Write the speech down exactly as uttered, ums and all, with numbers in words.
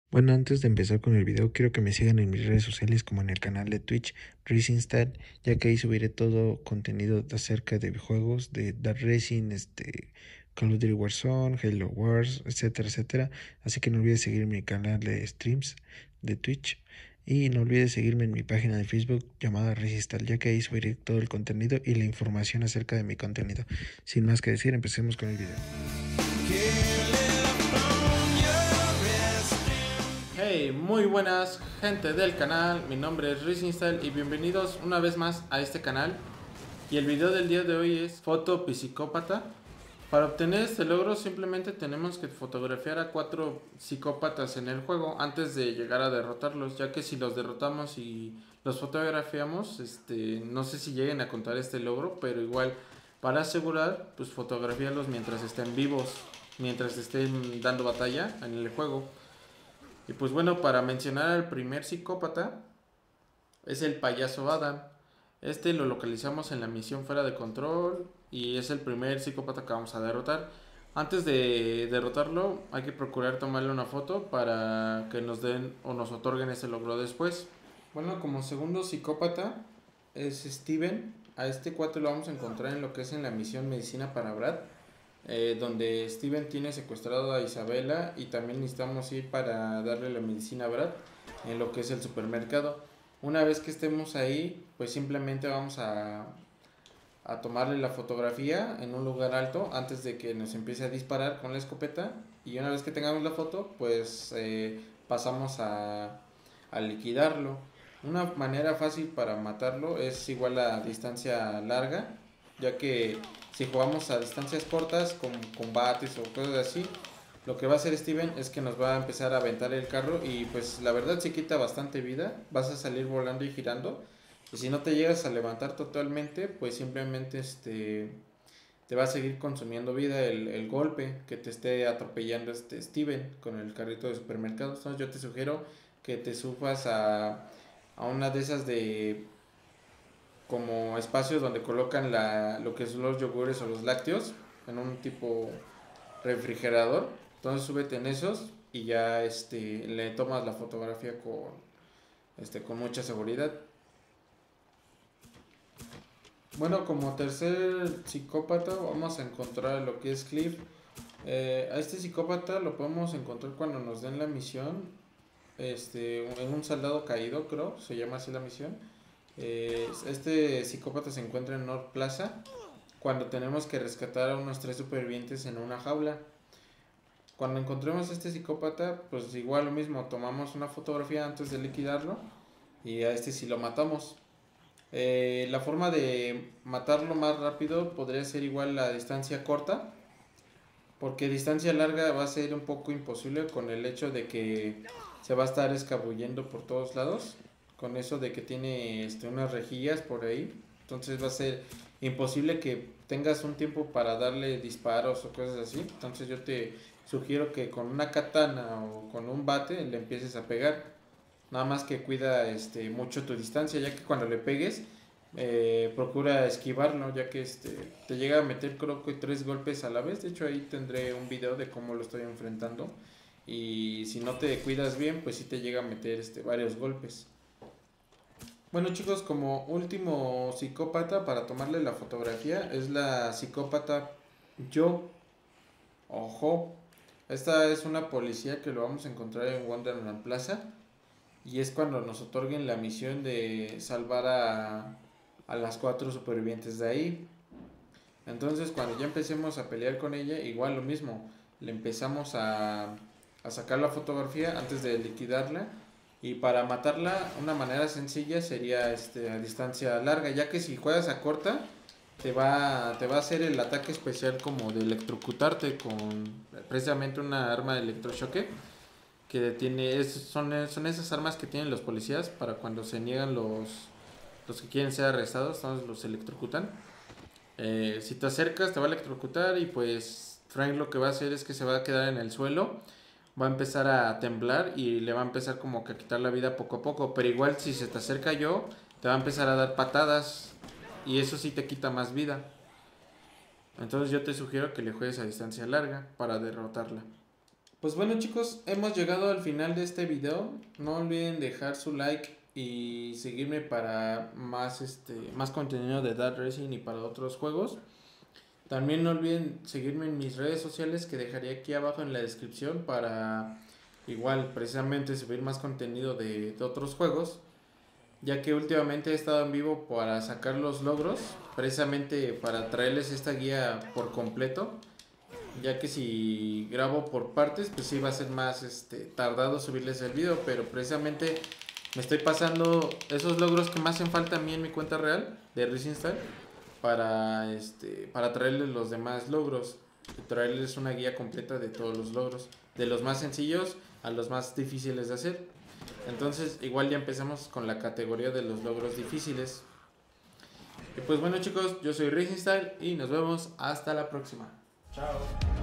Bueno, antes de empezar con el video, quiero que me sigan en mis redes sociales como en el canal de Twitch RacingStat, ya que ahí subiré todo contenido acerca de juegos de Dark Racing, este, Call of Duty Warzone, Halo Wars, etcétera, etcétera. Así que no olvides seguir mi canal de streams de Twitch y no olvides seguirme en mi página de Facebook llamada RacingStat, ya que ahí subiré todo el contenido y la información acerca de mi contenido. Sin más que decir, empecemos con el video. Hey, muy buenas gente del canal, mi nombre es RacingStyle y bienvenidos una vez más a este canal. Y el video del día de hoy es foto psicópata. Para obtener este logro simplemente tenemos que fotografiar a cuatro psicópatas en el juego antes de llegar a derrotarlos, ya que si los derrotamos y los fotografiamos, este, no sé si lleguen a contar este logro, pero igual para asegurar, pues fotografiarlos mientras estén vivos, mientras estén dando batalla en el juego. Y pues bueno, para mencionar al primer psicópata, es el payaso Adam. Este lo localizamos en la misión Fuera de Control y es el primer psicópata que vamos a derrotar. Antes de derrotarlo hay que procurar tomarle una foto para que nos den o nos otorguen ese logro después. Bueno, como segundo psicópata es Steven. A este cuate lo vamos a encontrar en lo que es en la misión Medicina para Brad, eh, donde Steven tiene secuestrado a Isabela y también necesitamos ir para darle la medicina a Brad en lo que es el supermercado. Una vez que estemos ahí, pues simplemente vamos a, a tomarle la fotografía en un lugar alto antes de que nos empiece a disparar con la escopeta, y una vez que tengamos la foto, pues eh, pasamos a, a liquidarlo. Una manera fácil para matarlo es igual a distancia larga, ya que si jugamos a distancias cortas con combates o cosas así, lo que va a hacer Steven es que nos va a empezar a aventar el carro y pues la verdad se quita bastante vida, vas a salir volando y girando, y si no te llegas a levantar totalmente, pues simplemente este te va a seguir consumiendo vida el, el golpe que te esté atropellando este Steven con el carrito de supermercado. Entonces yo te sugiero que te subas a, a una de esas de como espacios donde colocan la, lo que son los yogures o los lácteos en un tipo refrigerador. Entonces súbete en esos y ya este le tomas la fotografía con este con mucha seguridad. Bueno, como tercer psicópata vamos a encontrar lo que es Cliff. Eh, a este psicópata lo podemos encontrar cuando nos den la misión, este, en un soldado caído, creo, se llama así la misión. Eh, este psicópata se encuentra en North Plaza cuando tenemos que rescatar a unos tres supervivientes en una jaula. Cuando encontremos a este psicópata, pues igual lo mismo, tomamos una fotografía antes de liquidarlo y a este sí lo matamos. Eh, la forma de matarlo más rápido podría ser igual a distancia corta, porque distancia larga va a ser un poco imposible con el hecho de que se va a estar escabullendo por todos lados, con eso de que tiene este, unas rejillas por ahí, entonces va a ser imposible que tengas un tiempo para darle disparos o cosas así. Entonces yo te sugiero que con una katana o con un bate le empieces a pegar, nada más que cuida este, mucho tu distancia, ya que cuando le pegues eh, procura esquivarlo, ya que este te llega a meter creo que tres golpes a la vez. De hecho ahí tendré un video de cómo lo estoy enfrentando, y si no te cuidas bien pues sí te llega a meter este varios golpes. Bueno chicos, como último psicópata para tomarle la fotografía es la psicópata Yo Ojo. Esta es una policía que lo vamos a encontrar en Wonderland Plaza, y es cuando nos otorguen la misión de salvar a, a las cuatro supervivientes de ahí. Entonces cuando ya empecemos a pelear con ella, igual lo mismo, le empezamos a, a sacar la fotografía antes de liquidarla. Y para matarla, una manera sencilla sería este, a distancia larga, ya que si juegas a corta, te va, te va a hacer el ataque especial como de electrocutarte con precisamente una arma de electrochoque que tiene, es, son, son esas armas que tienen los policías para cuando se niegan los, los que quieren ser arrestados, entonces los electrocutan. Eh, si te acercas te va a electrocutar y pues Frank lo que va a hacer es que se va a quedar en el suelo, va a empezar a temblar y le va a empezar como que a quitar la vida poco a poco, pero igual si se te acerca yo, te va a empezar a dar patadas y eso sí te quita más vida. Entonces yo te sugiero que le juegues a distancia larga para derrotarla. Pues bueno chicos, hemos llegado al final de este video. No olviden dejar su like y seguirme para más este más contenido de Dart Racing y para otros juegos. También no olviden seguirme en mis redes sociales que dejaré aquí abajo en la descripción para igual precisamente subir más contenido de, de otros juegos, ya que últimamente he estado en vivo para sacar los logros, precisamente para traerles esta guía por completo, ya que si grabo por partes pues sí va a ser más este tardado subirles el video, pero precisamente me estoy pasando esos logros que me hacen falta a mí en mi cuenta real de Racing Style para este para traerles los demás logros y traerles una guía completa de todos los logros, de los más sencillos a los más difíciles de hacer. Entonces igual ya empezamos con la categoría de los logros difíciles. Y pues bueno chicos, yo soy Racing Style y nos vemos hasta la próxima. Chao.